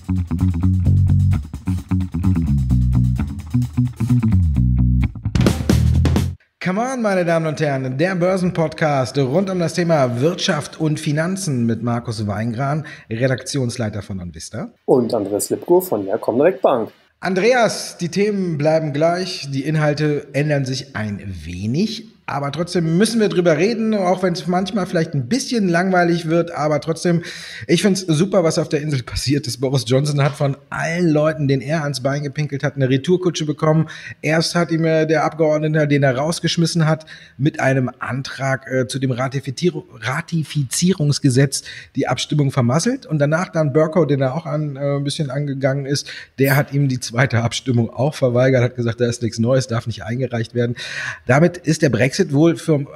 Come on, meine Damen und Herren, der Börsenpodcast rund um das Thema Wirtschaft und Finanzen mit Markus Weingran, Redaktionsleiter von OnVista. Und Andreas Lipko von der Comdirect Bank. Andreas, die Themen bleiben gleich, die Inhalte ändern sich ein wenig, aber trotzdem müssen wir drüber reden, auch wenn es manchmal vielleicht ein bisschen langweilig wird, aber trotzdem, ich finde es super, was auf der Insel passiert ist. Boris Johnson hat von allen Leuten, denen er ans Bein gepinkelt hat, eine Retourkutsche bekommen. Erst hat ihm der Abgeordnete, den er rausgeschmissen hat, mit einem Antrag zu dem Ratifizierungsgesetz die Abstimmung vermasselt und danach dann Bercow, den er auch ein bisschen angegangen ist, der hat ihm die zweite Abstimmung auch verweigert, hat gesagt, da ist nichts Neues, darf nicht eingereicht werden. Damit ist der Brexit wohl zum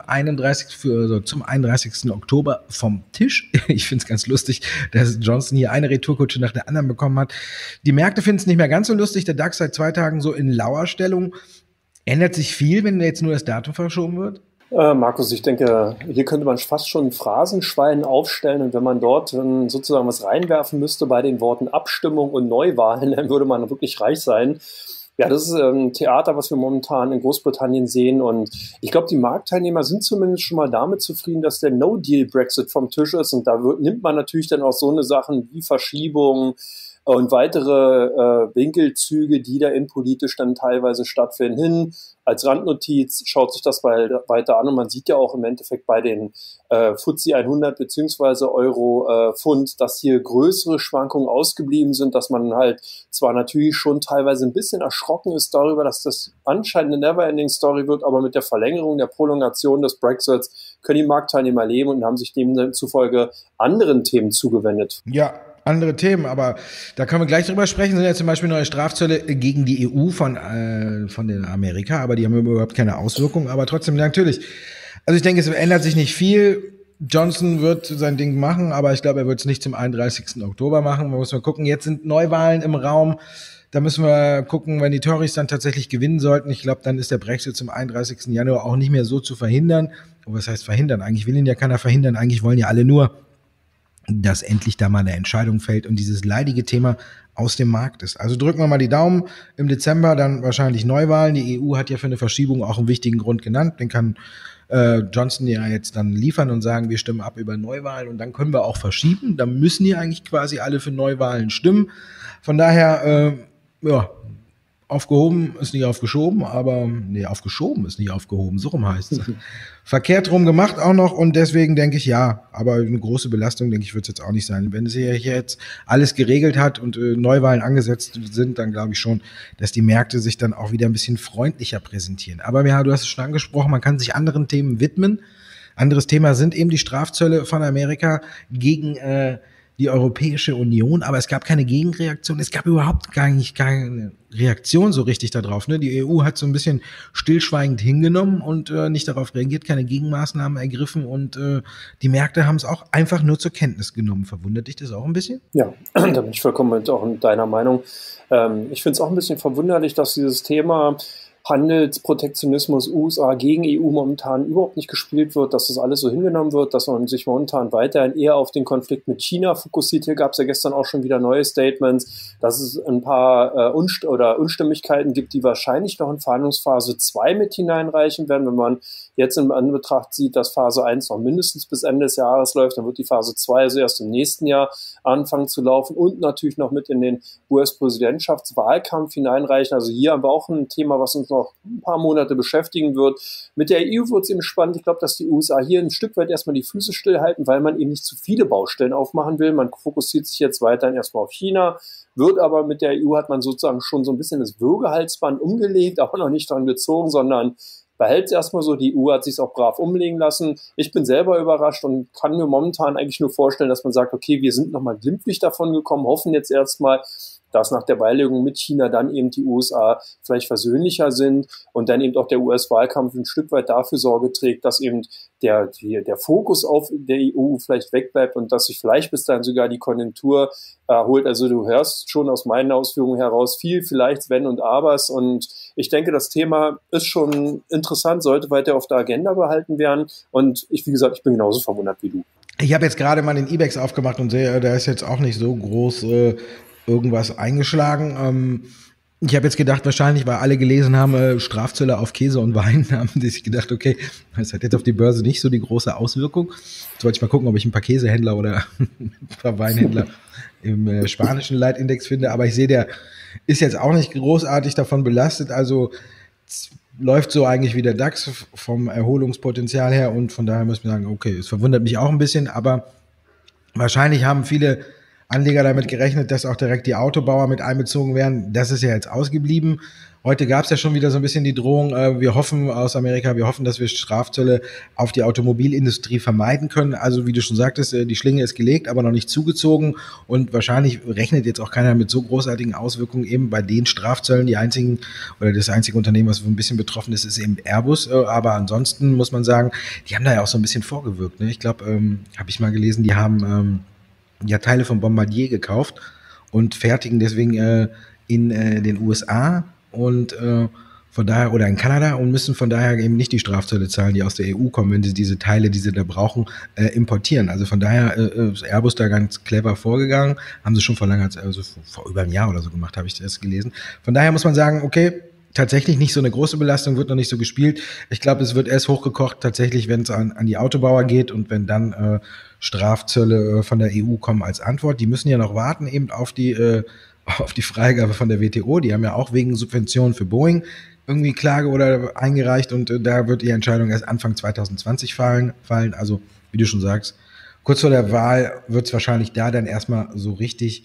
31. Oktober vom Tisch. Ich finde es ganz lustig, dass Johnson hier eine Retourkutsche nach der anderen bekommen hat. Die Märkte finden es nicht mehr ganz so lustig. Der DAX seit 2 Tagen so in Lauerstellung. Ändert sich viel, wenn jetzt nur das Datum verschoben wird? Markus, ich denke, hier könnte man fast schon ein Phrasenschwein aufstellen und wenn man dort sozusagen was reinwerfen müsste bei den Worten Abstimmung und Neuwahlen, dann würde man wirklich reich sein. Ja, das ist ein Theater, was wir momentan in Großbritannien sehen und ich glaube, die Marktteilnehmer sind zumindest schon mal damit zufrieden, dass der No-Deal-Brexit vom Tisch ist und da nimmt man natürlich dann auch so eine Sachen wie Verschiebungen und weitere Winkelzüge, die da innenpolitisch dann teilweise stattfinden, hin. Als Randnotiz schaut sich das weiter an und man sieht ja auch im Endeffekt bei den FTSE 100 bzw. Euro-Pfund, dass hier größere Schwankungen ausgeblieben sind, dass man halt zwar natürlich schon teilweise ein bisschen erschrocken ist darüber, dass das anscheinend eine Never-Ending-Story wird, aber mit der Verlängerung, der Prolongation des Brexits können die Marktteilnehmer leben und haben sich demzufolge anderen Themen zugewendet. Ja, andere Themen, aber da können wir gleich drüber sprechen. Sind ja zum Beispiel neue Strafzölle gegen die EU von den Amerika, aber die haben überhaupt keine Auswirkungen. Aber trotzdem natürlich. Also ich denke, es ändert sich nicht viel. Johnson wird sein Ding machen, aber ich glaube, er wird es nicht zum 31. Oktober machen. Man muss mal gucken. Jetzt sind Neuwahlen im Raum. Da müssen wir gucken, wenn die Tories dann tatsächlich gewinnen sollten. Ich glaube, dann ist der Brexit zum 31. Januar auch nicht mehr so zu verhindern. Und was heißt verhindern? Eigentlich will ihn ja keiner verhindern. Eigentlich wollen ja alle nur, dass endlich da mal eine Entscheidung fällt und dieses leidige Thema aus dem Markt ist. Also drücken wir mal die Daumen. Im Dezember dann wahrscheinlich Neuwahlen. Die EU hat ja für eine Verschiebung auch einen wichtigen Grund genannt. Den kann Johnson ja jetzt dann liefern und sagen, wir stimmen ab über Neuwahlen und dann können wir auch verschieben. Dann müssen ja eigentlich quasi alle für Neuwahlen stimmen. Von daher, aufgehoben ist nicht aufgeschoben, aber aufgeschoben ist nicht aufgehoben, so rum heißt es. Verkehrt rum gemacht auch noch und deswegen denke ich, ja, aber eine große Belastung, denke ich, wird es jetzt auch nicht sein. Wenn es hier jetzt alles geregelt hat und Neuwahlen angesetzt sind, dann glaube ich schon, dass die Märkte sich dann auch wieder ein bisschen freundlicher präsentieren. Aber ja, du hast es schon angesprochen, man kann sich anderen Themen widmen. Anderes Thema sind eben die Strafzölle von Amerika gegen die Europäische Union, aber es gab keine Gegenreaktion, es gab überhaupt keine Reaktion so richtig darauf. Ne? Die EU hat so ein bisschen stillschweigend hingenommen und nicht darauf reagiert, keine Gegenmaßnahmen ergriffen und die Märkte haben es auch einfach nur zur Kenntnis genommen. Verwundert dich das auch ein bisschen? Ja, da bin ich vollkommen auch in deiner Meinung. Ich finde es auch ein bisschen verwunderlich, dass dieses Thema Handelsprotektionismus USA gegen EU momentan überhaupt nicht gespielt wird, dass das alles so hingenommen wird, dass man sich momentan weiterhin eher auf den Konflikt mit China fokussiert. Hier gab es ja gestern auch schon wieder neue Statements, dass es ein paar Unstimmigkeiten gibt, die wahrscheinlich noch in Verhandlungsphase 2 mit hineinreichen werden. Wenn man jetzt in Anbetracht sieht, dass Phase 1 noch mindestens bis Ende des Jahres läuft, dann wird die Phase 2 also erst im nächsten Jahr anfangen zu laufen und natürlich noch mit in den US-Präsidentschaftswahlkampf hineinreichen. Also hier haben wir auch ein Thema, was uns noch ein paar Monate beschäftigen wird. Mit der EU wird es eben spannend. Ich glaube, dass die USA hier ein Stück weit erstmal die Füße stillhalten, weil man eben nicht zu viele Baustellen aufmachen will. Man fokussiert sich jetzt weiterhin erstmal auf China, wird aber mit der EU hat man sozusagen schon so ein bisschen das Würgehalsband umgelegt, aber noch nicht dran gezogen, sondern behält es erstmal so. Die EU hat sich auch brav umlegen lassen. Ich bin selber überrascht und kann mir momentan eigentlich nur vorstellen, dass man sagt, okay, wir sind nochmal glimpflich davon gekommen, hoffen jetzt erstmal, dass nach der Beilegung mit China dann eben die USA vielleicht versöhnlicher sind und dann eben auch der US-Wahlkampf ein Stück weit dafür Sorge trägt, dass eben der Fokus auf der EU vielleicht wegbleibt und dass sich vielleicht bis dahin sogar die Konjunktur erholt. Also du hörst schon aus meinen Ausführungen heraus viel vielleicht Wenn und Abers und ich denke, das Thema ist schon interessant, sollte weiter auf der Agenda behalten werden und wie gesagt, ich bin genauso verwundert wie du. Ich habe jetzt gerade mal den IBEX aufgemacht und sehe, der ist jetzt auch nicht so groß irgendwas eingeschlagen. Ich habe jetzt gedacht, wahrscheinlich, weil alle gelesen haben, Strafzölle auf Käse und Wein, haben die sich gedacht, okay, das hat jetzt auf die Börse nicht so die große Auswirkung. Jetzt wollte ich mal gucken, ob ich ein paar Käsehändler oder ein paar Weinhändler im spanischen Leitindex finde. Aber ich sehe, der ist jetzt auch nicht großartig davon belastet. Also läuft so eigentlich wie der DAX vom Erholungspotenzial her. Und von daher muss man sagen, okay, es verwundert mich auch ein bisschen. Aber wahrscheinlich haben viele Anleger damit gerechnet, dass auch direkt die Autobauer mit einbezogen werden. Das ist ja jetzt ausgeblieben. Heute gab es ja schon wieder so ein bisschen die Drohung, wir hoffen, dass wir Strafzölle auf die Automobilindustrie vermeiden können. Also wie du schon sagtest, die Schlinge ist gelegt, aber noch nicht zugezogen. Und wahrscheinlich rechnet jetzt auch keiner mit so großartigen Auswirkungen eben bei den Strafzöllen. Das einzige Unternehmen, was ein bisschen betroffen ist, ist eben Airbus. Aber ansonsten muss man sagen, die haben da ja auch so ein bisschen vorgewirkt. Ne? Ich glaube, habe ich mal gelesen, die haben ja Teile von Bombardier gekauft und fertigen deswegen in den USA und von daher oder in Kanada und müssen von daher eben nicht die Strafzölle zahlen, die aus der EU kommen, wenn sie diese Teile, die sie da brauchen, importieren. Also von daher ist Airbus da ganz clever vorgegangen, haben sie schon vor über ein Jahr oder so gemacht, habe ich das gelesen. Von daher muss man sagen, okay, tatsächlich nicht so eine große Belastung, wird noch nicht so gespielt. Ich glaube, es wird erst hochgekocht tatsächlich, wenn es an die Autobauer geht und wenn dann Strafzölle von der EU kommen als Antwort. Die müssen ja noch warten eben auf die Freigabe von der WTO. Die haben ja auch wegen Subventionen für Boeing irgendwie Klage oder eingereicht und da wird die Entscheidung erst Anfang 2020 fallen. Also, wie du schon sagst, kurz vor der Wahl wird es wahrscheinlich da dann erstmal so richtig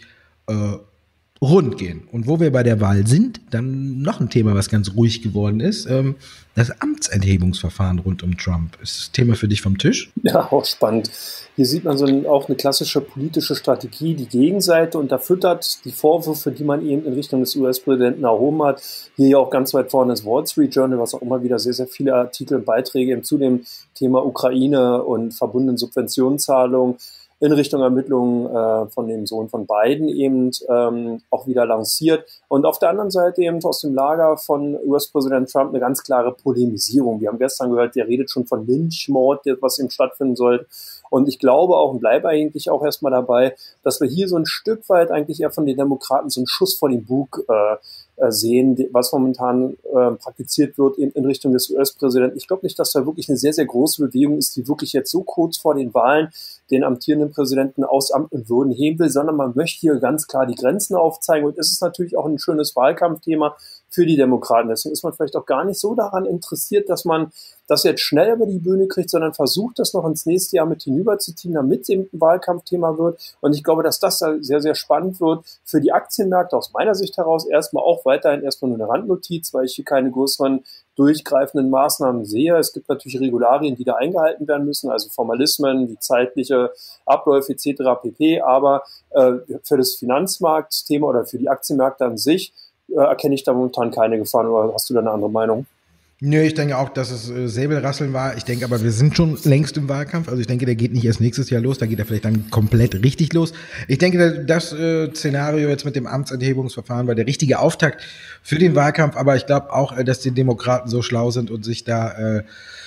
rund gehen. Und wo wir bei der Wahl sind, dann noch ein Thema, was ganz ruhig geworden ist, das Amtsenthebungsverfahren rund um Trump. Ist das Thema für dich vom Tisch? Ja, auch spannend. Hier sieht man auch eine klassische politische Strategie, die Gegenseite unterfüttert die Vorwürfe, die man eben in Richtung des US-Präsidenten erhoben hat. Hier ja auch ganz weit vorne das Wall Street Journal, was auch immer wieder sehr, sehr viele Artikel und Beiträge eben zu dem Thema Ukraine und verbundenen Subventionszahlungen in Richtung Ermittlungen von dem Sohn von Biden eben auch wieder lanciert. Und auf der anderen Seite eben aus dem Lager von US-Präsident Trump eine ganz klare Polemisierung. Wir haben gestern gehört, der redet schon von Lynchmord, was eben stattfinden soll. Und ich glaube auch und bleibe eigentlich auch erstmal dabei, dass wir hier so ein Stück weit eigentlich eher von den Demokraten so einen Schuss vor den Bug sehen, was momentan praktiziert wird in Richtung des US-Präsidenten. Ich glaube nicht, dass da wirklich eine sehr, sehr große Bewegung ist, die wirklich jetzt so kurz vor den Wahlen den amtierenden Präsidenten aus Amt und Würden heben will, sondern man möchte hier ganz klar die Grenzen aufzeigen. Und es ist natürlich auch ein schönes Wahlkampfthema für die Demokraten. Deswegen ist man vielleicht auch gar nicht so daran interessiert, dass man das jetzt schnell über die Bühne kriegt, sondern versucht, das noch ins nächste Jahr mit hinüberzuziehen, damit es eben ein Wahlkampfthema wird. Und ich glaube, dass das sehr, sehr spannend wird für die Aktienmärkte aus meiner Sicht heraus. Erstmal auch weiterhin erstmal nur eine Randnotiz, weil ich hier keine größeren durchgreifenden Maßnahmen sehe. Es gibt natürlich Regularien, die da eingehalten werden müssen, also Formalismen wie zeitliche Abläufe etc. pp. Aber für das Finanzmarktthema oder für die Aktienmärkte an sich erkenne ich da momentan keine Gefahren. Oder hast du da eine andere Meinung? Nö, ich denke auch, dass es Säbelrasseln war. Ich denke aber, wir sind schon längst im Wahlkampf. Also ich denke, der geht nicht erst nächstes Jahr los, da geht er vielleicht dann komplett richtig los. Ich denke, das Szenario jetzt mit dem Amtsenthebungsverfahren war der richtige Auftakt für den Wahlkampf. Aber ich glaube auch, dass die Demokraten so schlau sind und sich da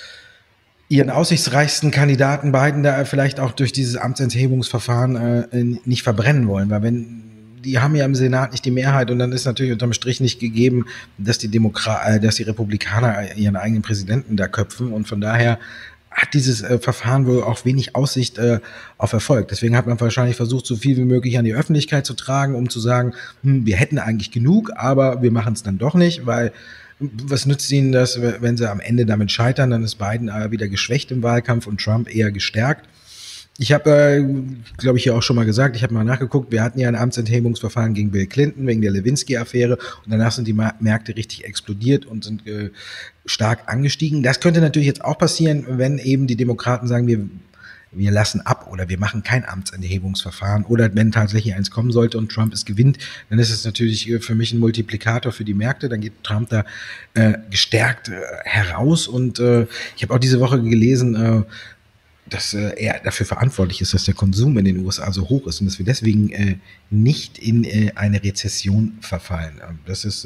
ihren aussichtsreichsten Kandidaten Biden da vielleicht auch durch dieses Amtsenthebungsverfahren nicht verbrennen wollen. Weil die haben ja im Senat nicht die Mehrheit und dann ist natürlich unterm Strich nicht gegeben, dass die Republikaner ihren eigenen Präsidenten da köpfen und von daher hat dieses Verfahren wohl auch wenig Aussicht auf Erfolg. Deswegen hat man wahrscheinlich versucht, so viel wie möglich an die Öffentlichkeit zu tragen, um zu sagen, wir hätten eigentlich genug, aber wir machen es dann doch nicht, weil was nützt ihnen das, wenn sie am Ende damit scheitern, dann ist Biden wieder geschwächt im Wahlkampf und Trump eher gestärkt. Ich habe, glaube ich, hier auch schon mal gesagt, ich habe mal nachgeguckt, wir hatten ja ein Amtsenthebungsverfahren gegen Bill Clinton wegen der Lewinsky-Affäre und danach sind die Märkte richtig explodiert und sind stark angestiegen. Das könnte natürlich jetzt auch passieren, wenn eben die Demokraten sagen, wir lassen ab oder wir machen kein Amtsenthebungsverfahren oder wenn tatsächlich eins kommen sollte und Trump es gewinnt, dann ist es natürlich für mich ein Multiplikator für die Märkte, dann geht Trump da gestärkt heraus und ich habe auch diese Woche gelesen, dass er dafür verantwortlich ist, dass der Konsum in den USA so hoch ist und dass wir deswegen nicht in eine Rezession verfallen. Das ist,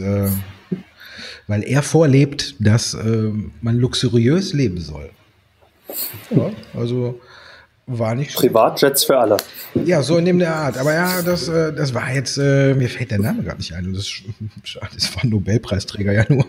weil er vorlebt, dass man luxuriös leben soll. Ja, also War nicht schlecht. Privatjets für alle. Ja, so in dem der Art. Aber ja, das war jetzt, mir fällt der Name gar nicht ein. Das war ein Nobelpreisträger ja nur,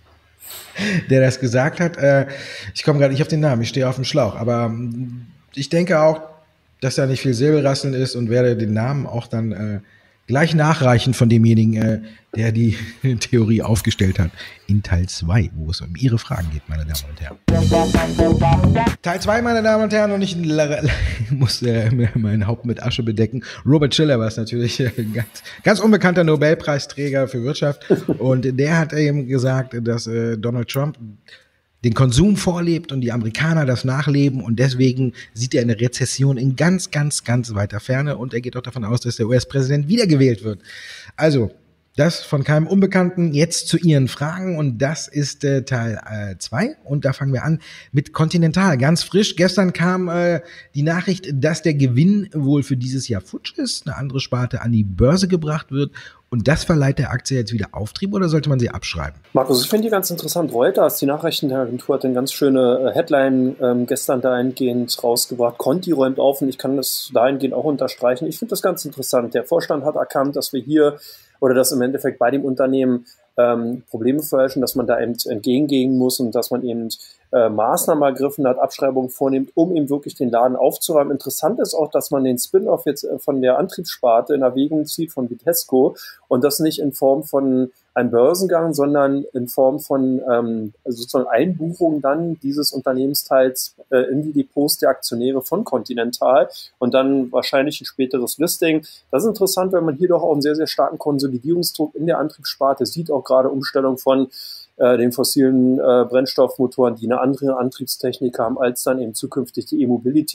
der das gesagt hat. Ich komme gerade nicht auf den Namen, ich stehe auf dem Schlauch. Aber ich denke auch, dass da nicht viel Säbelrasseln ist und werde den Namen auch dann gleich nachreichen von demjenigen, der die Theorie aufgestellt hat, in Teil 2, wo es um Ihre Fragen geht, meine Damen und Herren. Teil 2, meine Damen und Herren, und ich muss mein Haupt mit Asche bedecken. Robert Shiller war es natürlich, ganz unbekannter Nobelpreisträger für Wirtschaft, und der hat eben gesagt, dass Donald Trump den Konsum vorlebt und die Amerikaner das nachleben, und deswegen sieht er eine Rezession in ganz, ganz, ganz weiter Ferne, und er geht auch davon aus, dass der US-Präsident wiedergewählt wird. Also, das von keinem Unbekannten. Jetzt zu Ihren Fragen, und das ist Teil 2, und da fangen wir an mit Continental. Ganz frisch, gestern kam die Nachricht, dass der Gewinn wohl für dieses Jahr futsch ist, eine andere Sparte an die Börse gebracht wird, und das verleiht der Aktie jetzt wieder Auftrieb, oder sollte man sie abschreiben? Markus, ich finde die ganz interessant. Reuters, die Nachrichtenagentur, hat eine ganz schöne Headline gestern dahingehend rausgebracht. Conti räumt auf, und ich kann das dahingehend auch unterstreichen. Ich finde das ganz interessant. Der Vorstand hat erkannt, dass wir hier, oder dass im Endeffekt bei dem Unternehmen Probleme vorherrschen, dass man da eben entgegengehen muss und dass man eben Maßnahmen ergriffen hat, Abschreibungen vornimmt, um eben wirklich den Laden aufzuräumen. Interessant ist auch, dass man den Spin-off jetzt von der Antriebssparte in Erwägung zieht von Vitesco, und das nicht in Form von einem Börsengang, sondern in Form von sozusagen Einbuchung dann dieses Unternehmensteils in die Depots der Aktionäre von Continental und dann wahrscheinlich ein späteres Listing. Das ist interessant, weil man hier doch auch einen sehr, sehr starken Konsolidierungsdruck in der Antriebssparte sieht, auch gerade Umstellung von den fossilen Brennstoffmotoren, die eine andere Antriebstechnik haben, als dann eben zukünftig die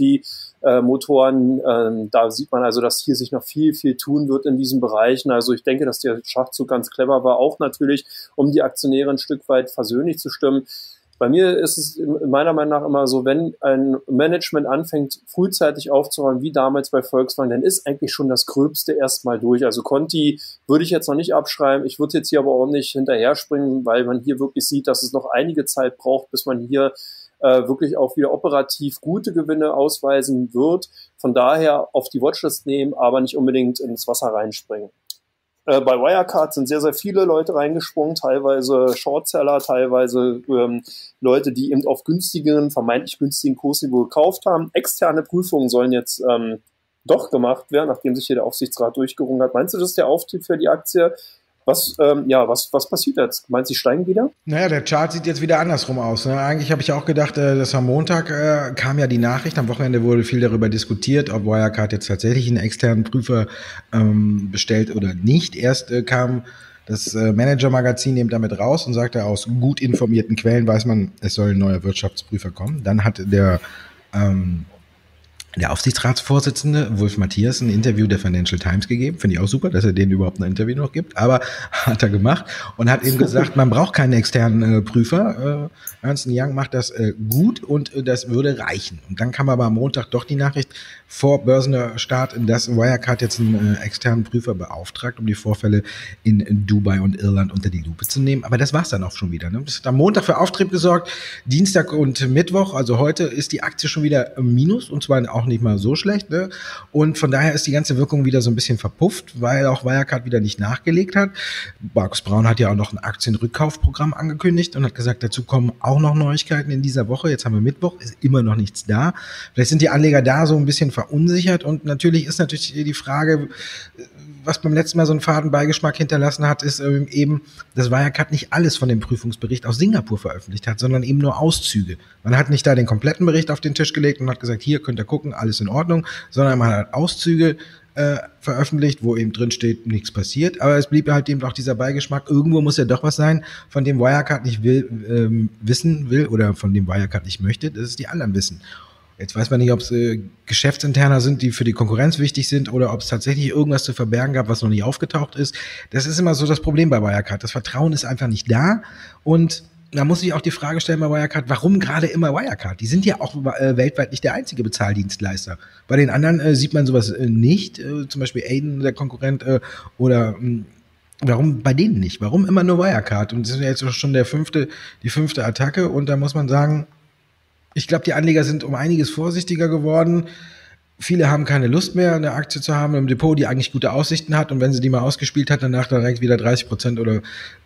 E-Mobility-Motoren. Da sieht man also, dass hier sich noch viel, viel tun wird in diesen Bereichen. Also ich denke, dass der Schachzug ganz clever war, auch natürlich, um die Aktionäre ein Stück weit versöhnlich zu stimmen. Bei mir ist es meiner Meinung nach immer so, wenn ein Management anfängt, frühzeitig aufzuräumen, wie damals bei Volkswagen, dann ist eigentlich schon das Gröbste erstmal durch. Also Conti würde ich jetzt noch nicht abschreiben. Ich würde jetzt hier aber auch nicht hinterher springen, weil man hier wirklich sieht, dass es noch einige Zeit braucht, bis man hier wirklich auch wieder operativ gute Gewinne ausweisen wird. Von daher auf die Watchlist nehmen, aber nicht unbedingt ins Wasser reinspringen. Bei Wirecard sind sehr, sehr viele Leute reingesprungen, teilweise Shortseller, teilweise Leute, die eben auf vermeintlich günstigen Kursniveau gekauft haben. Externe Prüfungen sollen jetzt doch gemacht werden, nachdem sich hier der Aufsichtsrat durchgerungen hat. Meinst du, das ist der Auftrieb für die Aktie? Was passiert jetzt? Meinst du, sie steigen wieder? Naja, der Chart sieht jetzt wieder andersrum aus. Ne? Eigentlich habe ich auch gedacht, dass am Montag kam ja die Nachricht, am Wochenende wurde viel darüber diskutiert, ob Wirecard jetzt tatsächlich einen externen Prüfer bestellt oder nicht. Erst kam das Manager-Magazin eben damit raus und sagte, aus gut informierten Quellen weiß man, es soll ein neuer Wirtschaftsprüfer kommen. Dann hat der Aufsichtsratsvorsitzende Wulf Matthias ein Interview der Financial Times gegeben. Finde ich auch super, dass er denen überhaupt ein Interview noch gibt. Aber hat er gemacht und hat eben gesagt, man braucht keinen externen Prüfer. Ernst & Young macht das gut und das würde reichen. Und dann kam aber am Montag doch die Nachricht vor Börsenstart, dass Wirecard jetzt einen externen Prüfer beauftragt, um die Vorfälle in Dubai und Irland unter die Lupe zu nehmen. Aber das war's dann auch schon wieder. Ne? Das hat am Montag für Auftrieb gesorgt. Dienstag und Mittwoch, also heute, ist die Aktie schon wieder im Minus, und zwar auch nicht mal so schlecht. Ne? Und von daher ist die ganze Wirkung wieder so ein bisschen verpufft, weil auch Wirecard wieder nicht nachgelegt hat. Markus Braun hat ja auch noch ein Aktienrückkaufprogramm angekündigt und hat gesagt, dazu kommen auch noch Neuigkeiten in dieser Woche. Jetzt haben wir Mittwoch, ist immer noch nichts da. Vielleicht sind die Anleger da so ein bisschen verunsichert, und natürlich ist die Frage, was beim letzten Mal so einen faden Beigeschmack hinterlassen hat, ist eben, dass Wirecard nicht alles von dem Prüfungsbericht aus Singapur veröffentlicht hat, sondern eben nur Auszüge. Man hat nicht da den kompletten Bericht auf den Tisch gelegt und hat gesagt, hier könnt ihr gucken, alles in Ordnung, sondern man hat Auszüge veröffentlicht, wo eben drin steht, nichts passiert. Aber es blieb halt eben auch dieser Beigeschmack, irgendwo muss ja doch was sein, von dem Wirecard nicht wissen will oder von dem Wirecard nicht möchte, dass es die anderen wissen. Jetzt weiß man nicht, ob es Geschäftsinterner sind, die für die Konkurrenz wichtig sind, oder ob es tatsächlich irgendwas zu verbergen gab, was noch nicht aufgetaucht ist. Das ist immer so das Problem bei Wirecard. Das Vertrauen ist einfach nicht da, und da muss ich auch die Frage stellen bei Wirecard, warum gerade immer Wirecard? Die sind ja auch weltweit nicht der einzige Bezahldienstleister. Bei den anderen sieht man sowas nicht, zum Beispiel Aiden, der Konkurrent, oder warum bei denen nicht? Warum immer nur Wirecard? Und das ist ja jetzt schon die fünfte Attacke, und da muss man sagen, Ich glaube, die Anleger sind um einiges vorsichtiger geworden. Viele haben keine Lust mehr, eine Aktie zu haben im Depot, die eigentlich gute Aussichten hat. Und wenn sie die mal ausgespielt hat, danach direkt wieder 30% oder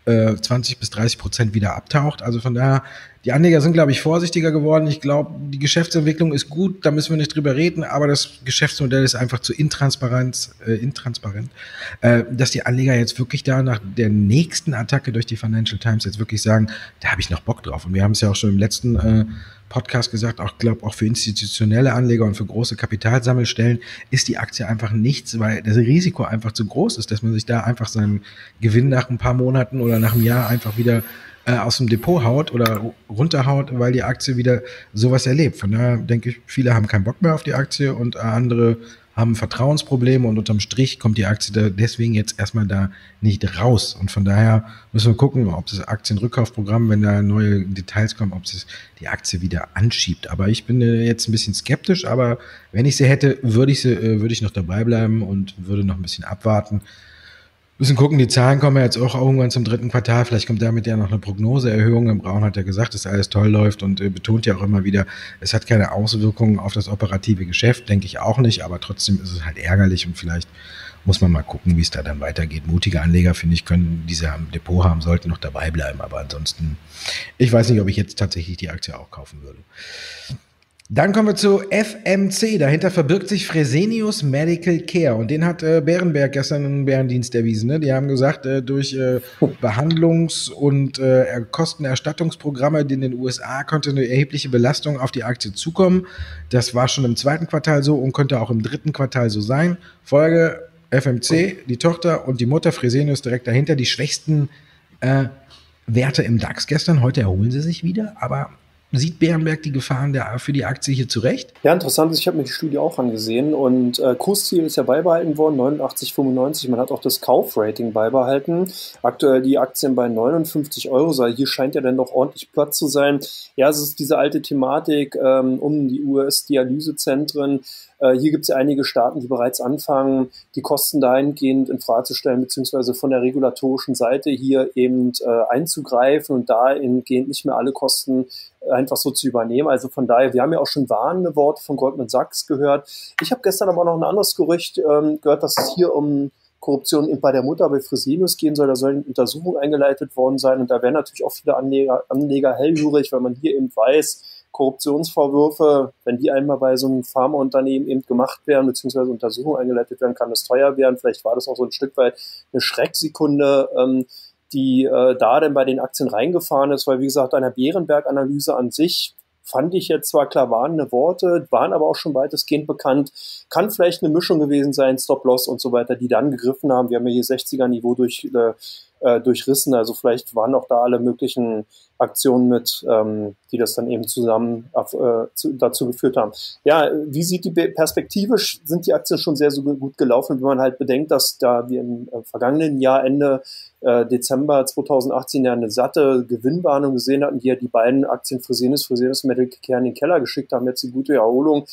20-30% wieder abtaucht. Also von daher, die Anleger sind, glaube ich, vorsichtiger geworden. Ich glaube, die Geschäftsentwicklung ist gut, da müssen wir nicht drüber reden. Aber das Geschäftsmodell ist einfach zu intransparent, dass die Anleger jetzt wirklich da nach der nächsten Attacke durch die Financial Times jetzt wirklich sagen, da habe ich noch Bock drauf. Und wir haben es ja auch schon im letzten Podcast gesagt, auch glaube auch für institutionelle Anleger und für große Kapitalsammelstellen ist die Aktie einfach nichts, weil das Risiko einfach zu groß ist, dass man sich da einfach seinen Gewinn nach ein paar Monaten oder nach einem Jahr einfach wieder aus dem Depot haut oder runterhaut, weil die Aktie wieder sowas erlebt. Von daher denke ich, viele haben keinen Bock mehr auf die Aktie und andere haben Vertrauensprobleme und unterm Strich kommt die Aktie da deswegen jetzt erstmal da nicht raus. Und von daher müssen wir gucken, ob das Aktienrückkaufprogramm, wenn da neue Details kommen, ob es die Aktie wieder anschiebt. Aber ich bin jetzt ein bisschen skeptisch, aber wenn ich sie hätte, würde ich noch dabei bleiben und würde noch ein bisschen abwarten. Müssen gucken, die Zahlen kommen ja jetzt auch irgendwann zum 3. Quartal. Vielleicht kommt damit ja noch eine Prognoseerhöhung. Braun hat ja gesagt, dass alles toll läuft und betont ja auch immer wieder, es hat keine Auswirkungen auf das operative Geschäft, denke ich auch nicht, aber trotzdem ist es halt ärgerlich und vielleicht muss man mal gucken, wie es da dann weitergeht. Mutige Anleger, finde ich, können diese am Depot haben, sollten noch dabei bleiben, aber ansonsten, ich weiß nicht, ob ich jetzt tatsächlich die Aktie auch kaufen würde. Dann kommen wir zu FMC. Dahinter verbirgt sich Fresenius Medical Care. Und den hat Bärenberg gestern einen Bärendienst erwiesen. Ne? Die haben gesagt, durch Behandlungs- und Kostenerstattungsprogramme in den USA konnte eine erhebliche Belastung auf die Aktie zukommen. Das war schon im 2. Quartal so und könnte auch im 3. Quartal so sein. Folge FMC, die Tochter und die Mutter Fresenius direkt dahinter. Die schwächsten Werte im DAX gestern. Heute erholen sie sich wieder, aber sieht Bärenberg die Gefahren für die Aktie hier zurecht? Ja, interessant ist, ich habe mir die Studie auch angesehen und Kursziel ist ja beibehalten worden, 89,95. Man hat auch das Kaufrating beibehalten. Aktuell die Aktien bei 59 €. Also hier scheint ja dann doch ordentlich Platz zu sein. Ja, es ist diese alte Thematik um die US-Dialysezentren. Hier gibt es ja einige Staaten, die bereits anfangen, die Kosten dahingehend in Frage zu stellen, beziehungsweise von der regulatorischen Seite hier eben einzugreifen und dahingehend nicht mehr alle Kosten einfach so zu übernehmen. Also von daher, wir haben ja auch schon warnende Worte von Goldman Sachs gehört. Ich habe gestern aber auch noch ein anderes Gerücht gehört, dass es hier um Korruption bei der Mutter bei Fresenius gehen soll. Da sollen Untersuchungen eingeleitet worden sein und da werden natürlich auch viele Anleger hellhörig, weil man hier eben weiß, Korruptionsvorwürfe, wenn die einmal bei so einem Pharmaunternehmen eben gemacht werden, beziehungsweise Untersuchungen eingeleitet werden, kann das teuer werden. Vielleicht war das auch so ein Stück weit eine Schrecksekunde, die da dann bei den Aktien reingefahren ist, weil wie gesagt, einer Bärenberg-Analyse an sich fand ich jetzt zwar klar warnende Worte, waren aber auch schon weitestgehend bekannt, kann vielleicht eine Mischung gewesen sein, Stop-Loss und so weiter, die dann gegriffen haben. Wir haben ja hier 60er-Niveau durchrissen, also vielleicht waren auch da alle möglichen Aktionen mit, die das dann eben zusammen dazu geführt haben. Ja, wie sieht die perspektivisch, sind die Aktien schon sehr, sehr gut gelaufen, wenn man halt bedenkt, dass da wir im vergangenen Jahr Ende Dezember 2018 ja eine satte Gewinnwarnung gesehen hatten, die ja die beiden Aktien Fresenius Medical Care in den Keller geschickt haben, jetzt eine gute Erholung,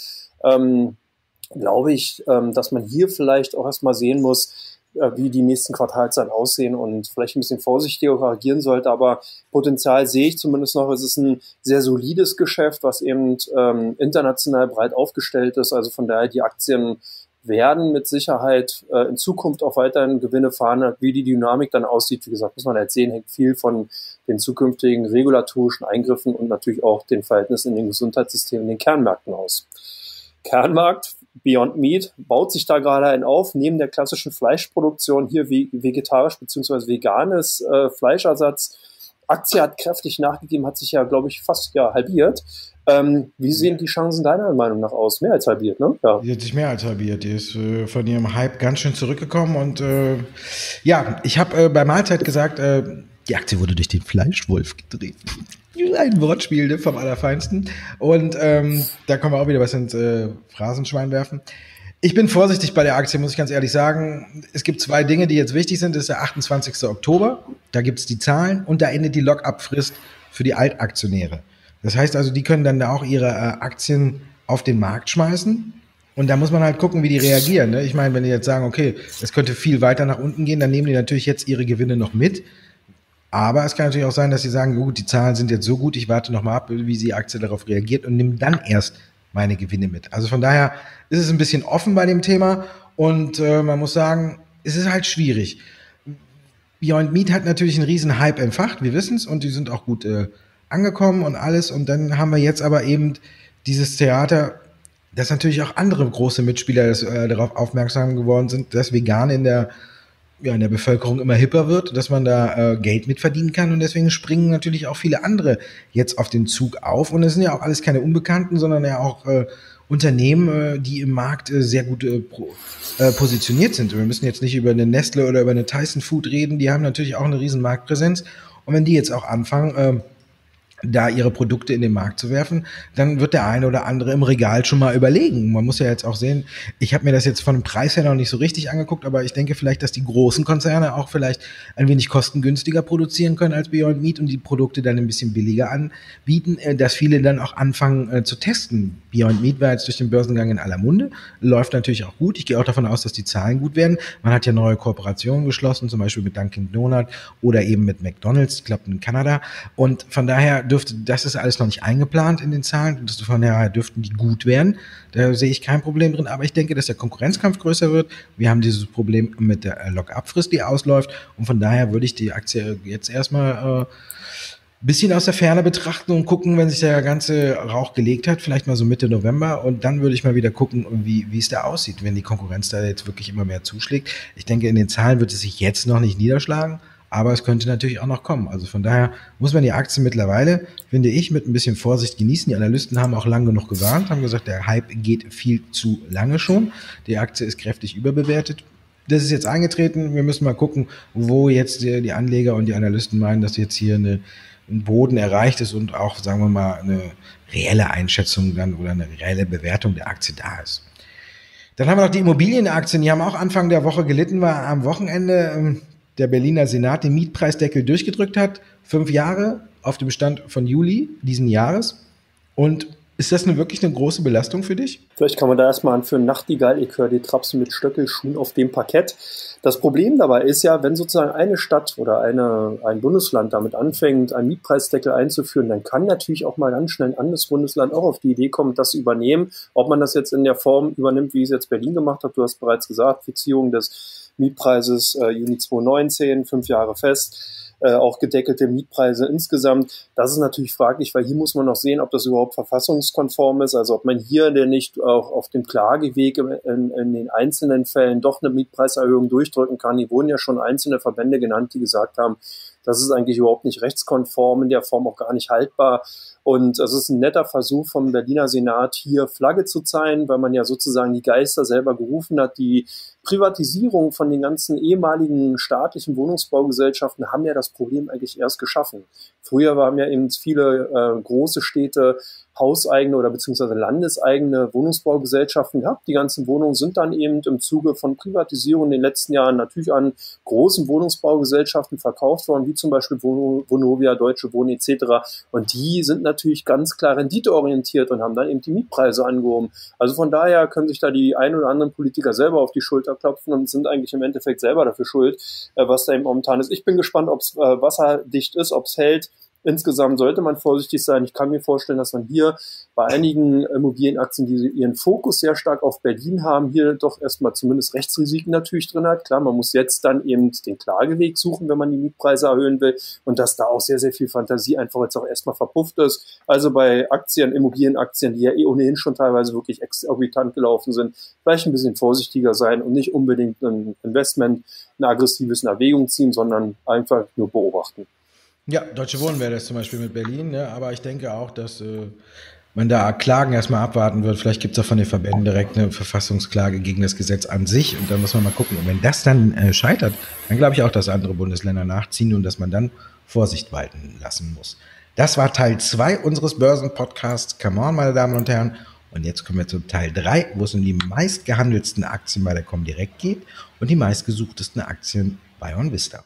glaube ich, dass man hier vielleicht auch erstmal sehen muss, wie die nächsten Quartalszahlen aussehen und vielleicht ein bisschen vorsichtiger reagieren sollte, aber Potenzial sehe ich zumindest noch. Es ist ein sehr solides Geschäft, was eben international breit aufgestellt ist, also von daher die Aktien werden mit Sicherheit in Zukunft auch weiterhin Gewinne fahren. Wie die Dynamik dann aussieht, wie gesagt, muss man halt sehen, hängt viel von den zukünftigen regulatorischen Eingriffen und natürlich auch den Verhältnissen in den Gesundheitssystemen, in den Kernmärkten aus. Kernmarkt, Beyond Meat, baut sich da gerade ein auf, neben der klassischen Fleischproduktion hier vegetarisch bzw. veganes Fleischersatz. Aktie hat kräftig nachgegeben, hat sich ja, glaube ich, fast halbiert. Wie sehen die Chancen deiner Meinung nach aus? Mehr als halbiert, ne? Ja. Die hat sich mehr als halbiert. Die ist von ihrem Hype ganz schön zurückgekommen. Und ja, ich habe bei Mahlzeit gesagt, die Aktie wurde durch den Fleischwolf gedreht. Ein Wortspiel, ne, vom Allerfeinsten. Und da können wir auch wieder was ins Phrasenschwein werfen. Ich bin vorsichtig bei der Aktie, muss ich ganz ehrlich sagen. Es gibt zwei Dinge, die jetzt wichtig sind. Das ist der 28. Oktober. Da gibt es die Zahlen und da endet die Lock-up-Frist für die Altaktionäre. Das heißt also, die können dann da auch ihre Aktien auf den Markt schmeißen. Und da muss man halt gucken, wie die reagieren. Ne? Ich meine, wenn die jetzt sagen, okay, es könnte viel weiter nach unten gehen, dann nehmen die natürlich jetzt ihre Gewinne noch mit. Aber es kann natürlich auch sein, dass sie sagen, gut, die Zahlen sind jetzt so gut, ich warte noch mal ab, wie die Aktie darauf reagiert und nehme dann erst meine Gewinne mit. Also von daher ist es ein bisschen offen bei dem Thema und man muss sagen, es ist halt schwierig. Beyond Meat hat natürlich einen riesen Hype entfacht, wir wissen es, und die sind auch gut angekommen und alles. Und dann haben wir jetzt aber eben dieses Theater, dass natürlich auch andere große Mitspieler darauf aufmerksam geworden sind, dass vegan in der Bevölkerung immer hipper wird, dass man da Geld mit verdienen kann. Und deswegen springen natürlich auch viele andere jetzt auf den Zug auf. Und es sind ja auch alles keine Unbekannten, sondern ja auch Unternehmen, die im Markt sehr gut positioniert sind. Wir müssen jetzt nicht über eine Nestle oder über eine Tyson Food reden. Die haben natürlich auch eine riesen Marktpräsenz. Und wenn die jetzt auch anfangen, da ihre Produkte in den Markt zu werfen, dann wird der eine oder andere im Regal schon mal überlegen. Man muss ja jetzt auch sehen, ich habe mir das jetzt von dem Preis her noch nicht so richtig angeguckt, aber ich denke vielleicht, dass die großen Konzerne auch vielleicht ein wenig kostengünstiger produzieren können als Beyond Meat und die Produkte dann ein bisschen billiger anbieten, dass viele dann auch anfangen zu testen. Beyond Meat war jetzt durch den Börsengang in aller Munde, läuft natürlich auch gut. Ich gehe auch davon aus, dass die Zahlen gut werden. Man hat ja neue Kooperationen geschlossen, zum Beispiel mit Dunkin' Donuts oder eben mit McDonald's, ich glaube in Kanada. Und von daher das ist alles noch nicht eingeplant in den Zahlen. Von daher dürften die gut werden. Da sehe ich kein Problem drin. Aber ich denke, dass der Konkurrenzkampf größer wird. Wir haben dieses Problem mit der Lock-up-Frist, die ausläuft. Und von daher würde ich die Aktie jetzt erstmal bisschen aus der Ferne betrachten und gucken, wenn sich der ganze Rauch gelegt hat, vielleicht mal so Mitte November. Und dann würde ich mal wieder gucken, wie es da aussieht, wenn die Konkurrenz da jetzt wirklich immer mehr zuschlägt. Ich denke, in den Zahlen wird es sich jetzt noch nicht niederschlagen. Aber es könnte natürlich auch noch kommen. Also von daher muss man die Aktien mittlerweile, finde ich, mit ein bisschen Vorsicht genießen. Die Analysten haben auch lange genug gewarnt, haben gesagt, der Hype geht viel zu lange schon. Die Aktie ist kräftig überbewertet. Das ist jetzt eingetreten. Wir müssen mal gucken, wo jetzt die Anleger und die Analysten meinen, dass jetzt hier ein Boden erreicht ist und auch, sagen wir mal, eine reelle Einschätzung dann oder eine reelle Bewertung der Aktie da ist. Dann haben wir noch die Immobilienaktien. Die haben auch Anfang der Woche gelitten, weil am Wochenende der Berliner Senat den Mietpreisdeckel durchgedrückt hat, 5 Jahre auf dem Stand von Juli diesen Jahres. Und ist das wirklich eine große Belastung für dich? Vielleicht kann man da erstmal anführen, Nachtigall, ich höre die Trapsen mit Stöckelschuhen auf dem Parkett. Das Problem dabei ist ja, wenn sozusagen eine Stadt oder ein Bundesland damit anfängt, einen Mietpreisdeckel einzuführen, dann kann natürlich auch mal ganz schnell ein anderes Bundesland auch auf die Idee kommen, das zu übernehmen. Ob man das jetzt in der Form übernimmt, wie es jetzt Berlin gemacht hat, du hast bereits gesagt, Fixierung des Mietpreises Juni 2019, 5 Jahre fest, auch gedeckelte Mietpreise insgesamt. Das ist natürlich fraglich, weil hier muss man noch sehen, ob das überhaupt verfassungskonform ist, also ob man hier denn nicht auch auf dem Klageweg in den einzelnen Fällen doch eine Mietpreiserhöhung durchdrücken kann. Hier wurden ja schon einzelne Verbände genannt, die gesagt haben, das ist eigentlich überhaupt nicht rechtskonform, in der Form auch gar nicht haltbar. Und es ist ein netter Versuch vom Berliner Senat, hier Flagge zu zeigen, weil man ja sozusagen die Geister selber gerufen hat. Die Privatisierung von den ganzen ehemaligen staatlichen Wohnungsbaugesellschaften haben ja das Problem eigentlich erst geschaffen. Früher haben ja eben viele große Städte hauseigene oder beziehungsweise landeseigene Wohnungsbaugesellschaften gehabt. Die ganzen Wohnungen sind dann eben im Zuge von Privatisierung in den letzten Jahren natürlich an großen Wohnungsbaugesellschaften verkauft worden, wie zum Beispiel Vonovia, Deutsche Wohnen etc. Und die sind natürlich ganz klar renditeorientiert und haben dann eben die Mietpreise angehoben. Also von daher können sich da die ein oder anderen Politiker selber auf die Schulter klopfen und sind eigentlich im Endeffekt selber dafür schuld, was da eben momentan ist. Ich bin gespannt, ob es wasserdicht ist, ob es hält. Insgesamt sollte man vorsichtig sein. Ich kann mir vorstellen, dass man hier bei einigen Immobilienaktien, die ihren Fokus sehr stark auf Berlin haben, hier doch erstmal zumindest Rechtsrisiken natürlich drin hat. Klar, man muss jetzt dann eben den Klageweg suchen, wenn man die Mietpreise erhöhen will, und dass da auch sehr, sehr viel Fantasie einfach jetzt auch erstmal verpufft ist. Also bei Aktien, Immobilienaktien, die ja ohnehin schon teilweise wirklich exorbitant gelaufen sind, vielleicht ein bisschen vorsichtiger sein und nicht unbedingt ein Investment, ein aggressives in Erwägung ziehen, sondern einfach nur beobachten. Ja, Deutsche Wohnen wäre das zum Beispiel mit Berlin, ne? Aber ich denke auch, dass man da Klagen erstmal abwarten wird. Vielleicht gibt es auch von den Verbänden direkt eine Verfassungsklage gegen das Gesetz an sich, und dann muss man mal gucken. Und wenn das dann scheitert, dann glaube ich auch, dass andere Bundesländer nachziehen und dass man dann Vorsicht walten lassen muss. Das war Teil 2 unseres Börsenpodcasts. Come on, meine Damen und Herren. Und jetzt kommen wir zu Teil 3, wo es um die meistgehandelsten Aktien bei der Comdirect geht und die meistgesuchtesten Aktien bei OnVista.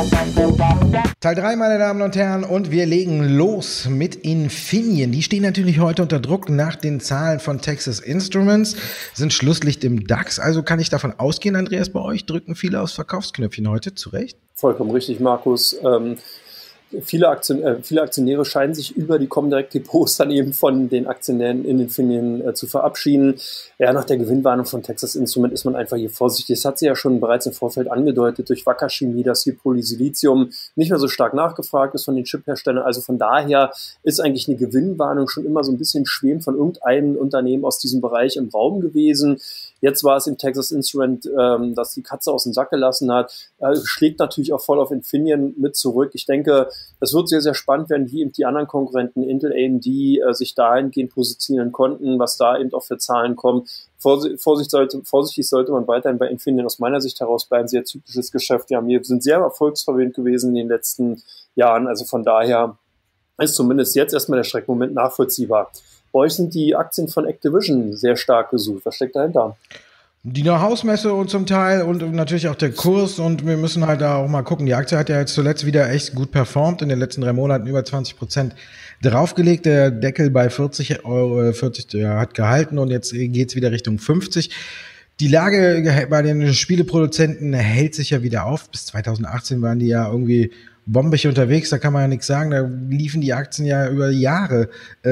Teil 3, meine Damen und Herren, und wir legen los mit Infineon. Die stehen natürlich heute unter Druck nach den Zahlen von Texas Instruments, sind Schlusslicht im DAX. Also kann ich davon ausgehen, Andreas, bei euch drücken viele aufs Verkaufsknöpfchen heute, zu Recht? Vollkommen richtig, Markus. viele Aktionäre scheinen sich über die Comdirect-Depots dann eben von den Aktionären in Infineon zu verabschieden. Ja, nach der Gewinnwarnung von Texas Instrument ist man einfach hier vorsichtig. Das hat sie ja schon bereits im Vorfeld angedeutet durch Wacker Chemie, dass hier Polysilizium nicht mehr so stark nachgefragt ist von den Chipherstellern. Also von daher ist eigentlich eine Gewinnwarnung schon immer so ein bisschen schwebend von irgendeinem Unternehmen aus diesem Bereich im Raum gewesen. Jetzt war es im Texas Instrument, dass die Katze aus dem Sack gelassen hat. Schlägt natürlich auch voll auf Infineon mit zurück. Ich denke, es wird sehr, sehr spannend werden, wie eben die anderen Konkurrenten, Intel, AMD, sich dahingehend positionieren konnten, was da eben auch für Zahlen kommen. Vorsichtig sollte man weiterhin bei Infineon aus meiner Sicht herausbleiben. Sehr zyklisches Geschäft. Ja, wir sind sehr erfolgsverwöhnt gewesen in den letzten Jahren. Also von daher ist zumindest jetzt erstmal der Schreckmoment nachvollziehbar. Bei euch sind die Aktien von Activision sehr stark gesucht. Was steckt dahinter? Die Know-Hausmesse und zum Teil und natürlich auch der Kurs, und wir müssen halt da auch mal gucken. Die Aktie hat ja jetzt zuletzt wieder echt gut performt, in den letzten 3 Monaten über 20% draufgelegt. Der Deckel bei 40 Euro, 40 hat gehalten, und jetzt geht's wieder Richtung 50. Die Lage bei den Spieleproduzenten hält sich ja wieder auf. Bis 2018 waren die ja irgendwie bombig unterwegs, da kann man ja nichts sagen. Da liefen die Aktien ja über Jahre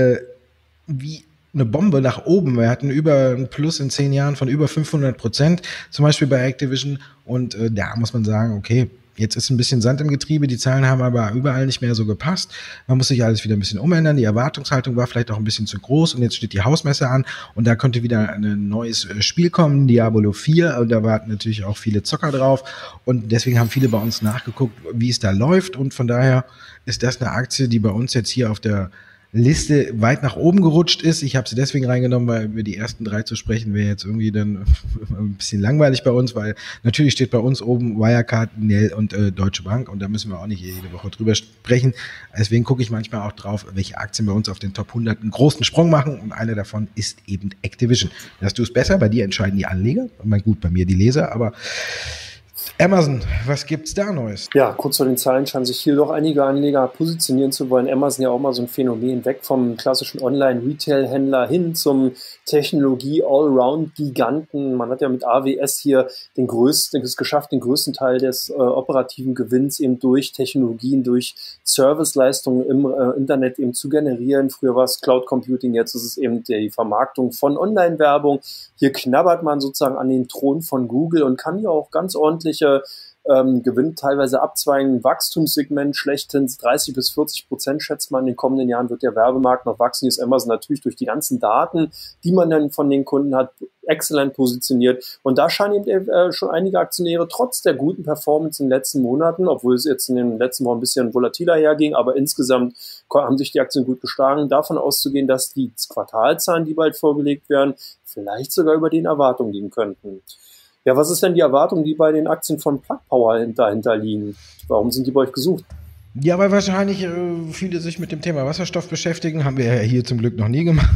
wie eine Bombe nach oben. Wir hatten ein Plus in 10 Jahren von über 500%, zum Beispiel bei Activision. Und da muss man sagen, okay, jetzt ist ein bisschen Sand im Getriebe. Die Zahlen haben aber überall nicht mehr so gepasst. Man muss sich alles wieder ein bisschen umändern. Die Erwartungshaltung war vielleicht auch ein bisschen zu groß. Und jetzt steht die Hausmesse an. Und da könnte wieder ein neues Spiel kommen, Diablo 4. Und da warten natürlich auch viele Zocker drauf. Und deswegen haben viele bei uns nachgeguckt, wie es da läuft. Und von daher ist das eine Aktie, die bei uns jetzt hier auf der Liste weit nach oben gerutscht ist. Ich habe sie deswegen reingenommen, weil über die ersten 3 zu sprechen wäre jetzt irgendwie dann ein bisschen langweilig bei uns, weil natürlich steht bei uns oben Wirecard, Nel und Deutsche Bank, und da müssen wir auch nicht jede Woche drüber sprechen. Deswegen gucke ich manchmal auch drauf, welche Aktien bei uns auf den Top 100 einen großen Sprung machen, und eine davon ist eben Activision. Hast du es besser? Bei dir entscheiden die Anleger. Gut, bei mir die Leser, aber Amazon, was gibt's da Neues? Ja, kurz vor den Zahlen scheinen sich hier doch einige Anleger positionieren zu wollen. Amazon ja auch mal so ein Phänomen, weg vom klassischen Online-Retail-Händler hin zum Technologie-Allround-Giganten. Man hat ja mit AWS hier es geschafft, den größten Teil des operativen Gewinns eben durch Technologien, durch Serviceleistungen im Internet eben zu generieren. Früher war es Cloud Computing, jetzt ist es eben die Vermarktung von Online-Werbung. Hier knabbert man sozusagen an den Thron von Google und kann hier auch ganz ordentliche Gewinn teilweise abzweigen. Wachstumssegment schlechthin 30-40% schätzt man. In den kommenden Jahren wird der Werbemarkt noch wachsen. Hier ist Amazon natürlich durch die ganzen Daten, die man dann von den Kunden hat, exzellent positioniert. Und da scheinen eben schon einige Aktionäre trotz der guten Performance in den letzten Monaten, obwohl es jetzt in den letzten Wochen ein bisschen volatiler herging, aber insgesamt haben sich die Aktien gut geschlagen, davon auszugehen, dass die Quartalzahlen, die bald vorgelegt werden, vielleicht sogar über den Erwartungen liegen könnten. Ja, was ist denn die Erwartung, die bei den Aktien von Plug Power dahinter liegen? Warum sind die bei euch gesucht? Ja, weil wahrscheinlich viele sich mit dem Thema Wasserstoff beschäftigen. Haben wir ja hier zum Glück noch nie gemacht.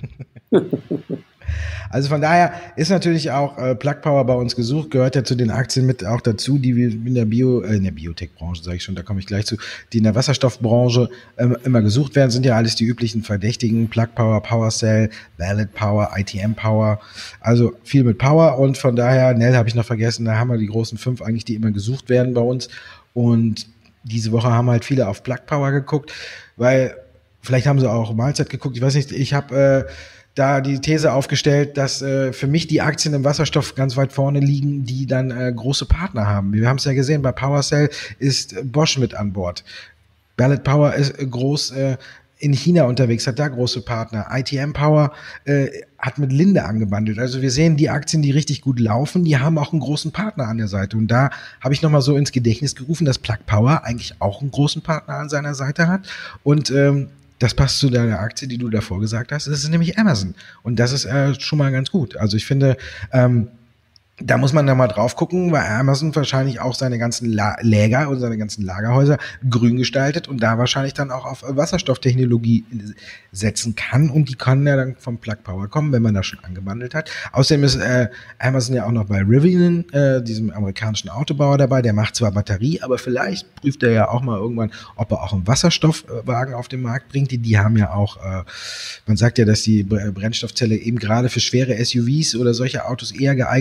Also von daher ist natürlich auch Plug Power bei uns gesucht, gehört ja zu den Aktien mit auch dazu, die wir in der Biotech-Branche, sage ich schon, da komme ich gleich zu, die in der Wasserstoffbranche immer gesucht werden, sind ja alles die üblichen Verdächtigen, Plug Power, PowerCell, Valid Power, ITM Power, also viel mit Power, und von daher, Nel habe ich noch vergessen, da haben wir die großen 5 eigentlich, die immer gesucht werden bei uns, und diese Woche haben halt viele auf Plug Power geguckt, weil vielleicht haben sie auch Mahlzeit geguckt, ich weiß nicht, ich habe da die These aufgestellt, dass für mich die Aktien im Wasserstoff ganz weit vorne liegen, die dann große Partner haben. Wir haben es ja gesehen, bei PowerCell ist Bosch mit an Bord. Valid Power ist groß in China unterwegs, hat da große Partner. ITM Power hat mit Linde angebandelt. Also wir sehen, die Aktien, die richtig gut laufen, die haben auch einen großen Partner an der Seite. Und da habe ich nochmal so ins Gedächtnis gerufen, dass Plug Power eigentlich auch einen großen Partner an seiner Seite hat. Und das passt zu deiner Aktie, die du davor gesagt hast. Das ist nämlich Amazon. Und das ist schon mal ganz gut. Also ich finde, da muss man da mal drauf gucken, weil Amazon wahrscheinlich auch seine ganzen Läger und seine ganzen Lagerhäuser grün gestaltet und da wahrscheinlich dann auch auf Wasserstofftechnologie setzen kann, und die kann ja dann vom Plug Power kommen, wenn man das schon angebandelt hat. Außerdem ist Amazon ja auch noch bei Rivian, diesem amerikanischen Autobauer, dabei. Der macht zwar Batterie, aber vielleicht prüft er ja auch mal irgendwann, ob er auch einen Wasserstoffwagen auf den Markt bringt. Die haben ja auch, man sagt ja, dass die Brennstoffzelle eben gerade für schwere SUVs oder solche Autos eher geeignet ist, weil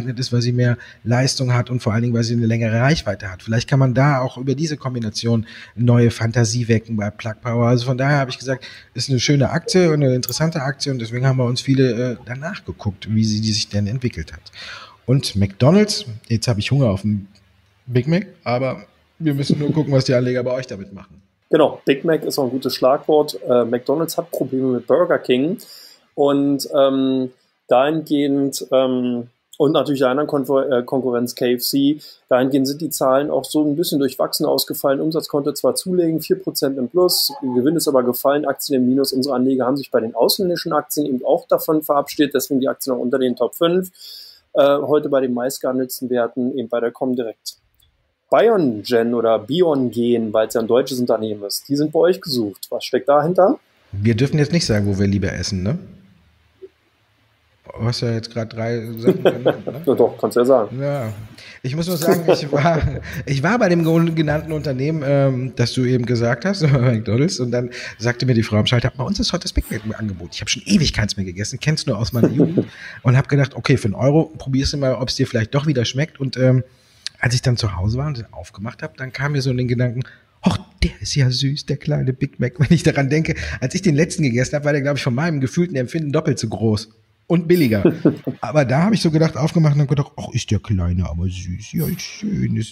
weil sie mehr Leistung hat und vor allen Dingen, weil sie eine längere Reichweite hat. Vielleicht kann man da auch über diese Kombination neue Fantasie wecken bei Plug Power. Also von daher habe ich gesagt, ist eine schöne Aktie und eine interessante Aktie und deswegen haben wir uns viele danach geguckt, wie sie die sich denn entwickelt hat. Und McDonald's, jetzt habe ich Hunger auf einen Big Mac, aber wir müssen nur gucken, was die Anleger bei euch damit machen. Genau, Big Mac ist auch ein gutes Schlagwort. McDonald's hat Probleme mit Burger King und dahingehend und natürlich der anderen Konkurrenz KFC, dahingehend sind die Zahlen auch so ein bisschen durchwachsen ausgefallen. Umsatz konnte zwar zulegen, 4% im Plus, Gewinn ist aber gefallen, Aktien im Minus. Unsere Anleger haben sich bei den ausländischen Aktien eben auch davon verabschiedet, deswegen die Aktien auch unter den Top 5. Heute bei den meistgehandelten Werten eben bei der Comdirect. Biogen oder Biogen, weil es ja ein deutsches Unternehmen ist, die sind bei euch gesucht. Was steckt dahinter? Wir dürfen jetzt nicht sagen, wo wir lieber essen, ne? Du hast ja jetzt gerade 3 Sachen genannt, ne? Ja, doch, kannst du ja sagen. Ja, ich muss nur sagen, ich war bei dem genannten Unternehmen, das du eben gesagt hast, McDonald's, und dann sagte mir die Frau am Schalter, bei uns ist heute das Big Mac im Angebot. Ich habe schon ewig keins mehr gegessen, kenn's nur aus meiner Jugend und habe gedacht, okay, für €1 probierst du mal, ob es dir vielleicht doch wieder schmeckt. Und als ich dann zu Hause war und den aufgemacht habe, dann kam mir so in den Gedanken, ach, der ist ja süß, der kleine Big Mac. Wenn ich daran denke, als ich den letzten gegessen habe, war der, glaube ich, von meinem gefühlten Empfinden doppelt so groß. Und billiger. Aber da habe ich so gedacht, aufgemacht und gedacht, ach, ist der kleine, aber süß. Ja, schön.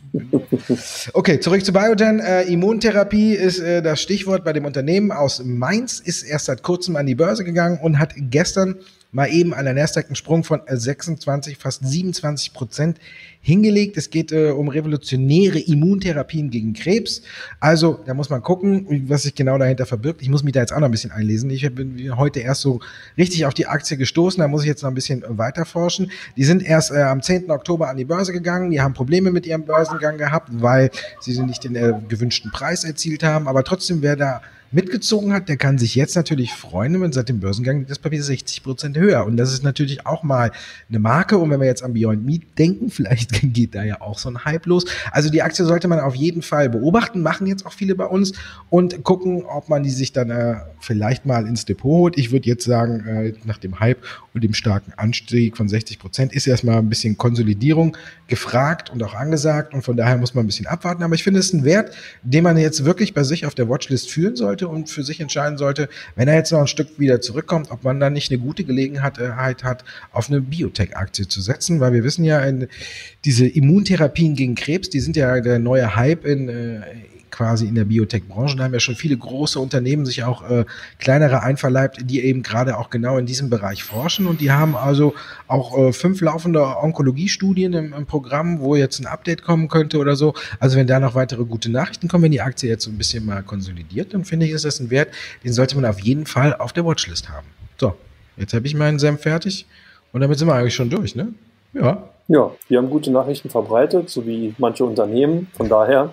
Okay, zurück zu Biogen. Immuntherapie ist das Stichwort bei dem Unternehmen aus Mainz, ist erst seit kurzem an die Börse gegangen und hat gestern mal eben an der Nasdaq einen Sprung von 26, fast 27% hingelegt. Es geht um revolutionäre Immuntherapien gegen Krebs. Also da muss man gucken, was sich genau dahinter verbirgt. Ich muss mich da jetzt auch noch ein bisschen einlesen. Ich bin heute erst so richtig auf die Aktie gestoßen. Da muss ich jetzt noch ein bisschen weiter forschen. Die sind erst am 10. Oktober an die Börse gegangen. Die haben Probleme mit ihrem Börsengang gehabt, weil sie nicht den gewünschten Preis erzielt haben. Aber trotzdem, wer da mitgezogen hat, der kann sich jetzt natürlich freuen, wenn seit dem Börsengang das Papier 60% höher. Und das ist natürlich auch mal eine Marke. Und wenn wir jetzt an Beyond Meat denken, vielleicht geht da ja auch so ein Hype los. Also die Aktie sollte man auf jeden Fall beobachten, machen jetzt auch viele bei uns und gucken, ob man die sich dann vielleicht mal ins Depot holt. Ich würde jetzt sagen, nach dem Hype und dem starken Anstieg von 60% ist erstmal ein bisschen Konsolidierung gefragt und auch angesagt. Und von daher muss man ein bisschen abwarten. Aber ich finde, es ist ein Wert, den man jetzt wirklich bei sich auf der Watchlist führen sollte und für sich entscheiden sollte, wenn er jetzt noch ein Stück wieder zurückkommt, ob man dann nicht eine gute Gelegenheit hat, auf eine Biotech-Aktie zu setzen, weil wir wissen ja, diese Immuntherapien gegen Krebs, die sind ja der neue Hype quasi in der Biotech-Branche. Da haben ja schon viele große Unternehmen sich auch kleinere einverleibt, die eben gerade auch genau in diesem Bereich forschen. Und die haben also auch 5 laufende Onkologiestudien im Programm, wo jetzt ein Update kommen könnte oder so. Also wenn da noch weitere gute Nachrichten kommen, wenn die Aktie jetzt so ein bisschen mal konsolidiert, dann finde ich, ist das ein Wert, den sollte man auf jeden Fall auf der Watchlist haben. So, jetzt habe ich meinen Senf fertig und damit sind wir eigentlich schon durch, ne? Ja. Ja, wir haben gute Nachrichten verbreitet, so wie manche Unternehmen. Von daher.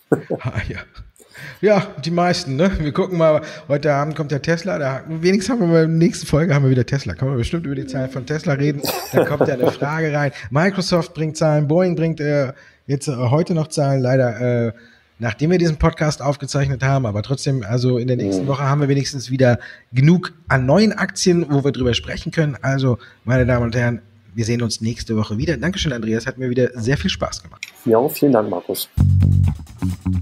Ja, die meisten, ne? Wir gucken mal, heute Abend kommt der Tesla, wenigstens haben wir in der nächsten Folge wieder Tesla. Kann man bestimmt über die Zahlen von Tesla reden. Da kommt ja eine Frage rein. Microsoft bringt Zahlen, Boeing bringt jetzt heute noch Zahlen, leider nachdem wir diesen Podcast aufgezeichnet haben, aber trotzdem, also in der nächsten Woche haben wir wenigstens wieder genug an neuen Aktien, wo wir drüber sprechen können. Also, meine Damen und Herren, wir sehen uns nächste Woche wieder. Dankeschön, Andreas, hat mir wieder sehr viel Spaß gemacht. Ja, vielen Dank, Markus.